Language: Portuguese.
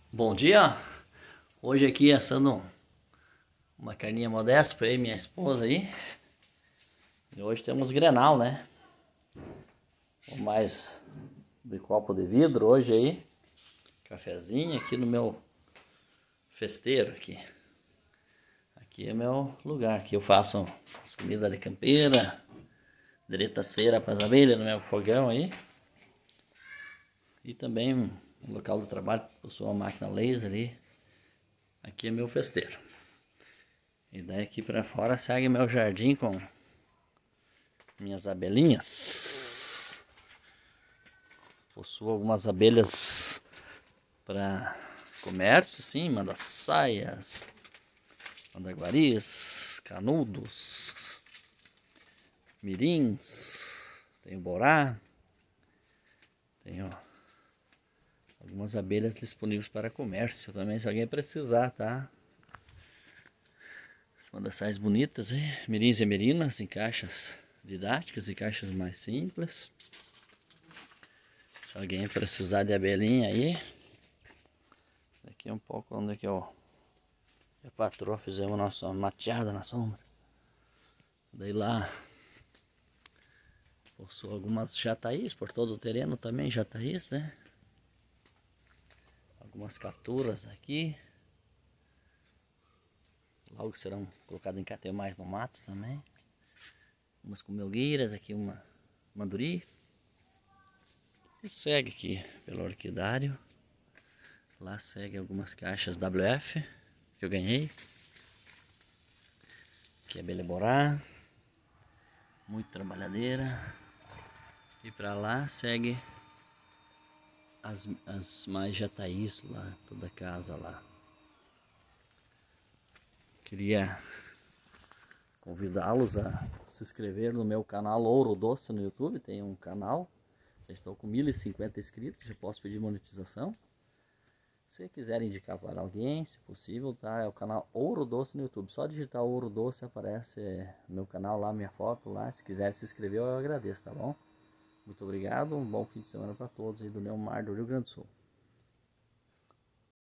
Bom dia! Hoje aqui assando uma carninha modesta para eu e minha esposa aí. E hoje temos Grenal, né? Mais de copo de vidro hoje aí. Cafezinho aqui no meu festeiro aqui. Aqui é meu lugar, aqui eu faço as comidas de campeira, direita cera para as abelhas no meu fogão aí. E também no local do trabalho, possui uma máquina laser ali. Aqui é meu festeiro. E daí aqui para fora segue meu jardim com minhas abelhinhas. Possuo algumas abelhas para comércio, sim, mandaçaias, mandaguaris, canudos, mirins, tenho borá, tenho algumas abelhas disponíveis para comércio também, se alguém precisar, tá? As mandaçaias bonitas, hein? Mirins e merinas em caixas didáticas e caixas mais simples. Se alguém precisar de abelhinha aí, daqui um pouco onde que eu e a patroa fizemos nossa mateada na sombra. Daí lá possui algumas jataís por todo o terreno também, jataís, né? Algumas capturas aqui. Logo serão colocadas em cateio mais no mato também. Umas com melgueiras, aqui uma manduri. E segue aqui pelo orquidário. Lá segue algumas caixas WF que eu ganhei. Aqui é abelha borá. Muito trabalhadeira. E pra lá segue as mais jataís lá, toda a casa lá. Queria convidá-los a se inscrever no meu canal Ouro Doce no YouTube. Tem um canal, já estou com 1050 inscritos, já posso pedir monetização. Se quiserem indicar para alguém, se possível, tá? É o canal Ouro Doce no YouTube. Só digitar Ouro Doce aparece meu canal lá, minha foto lá. Se quiser se inscrever, eu agradeço, tá bom? Muito obrigado, um bom fim de semana para todos aí do Neomar do Rio Grande do Sul.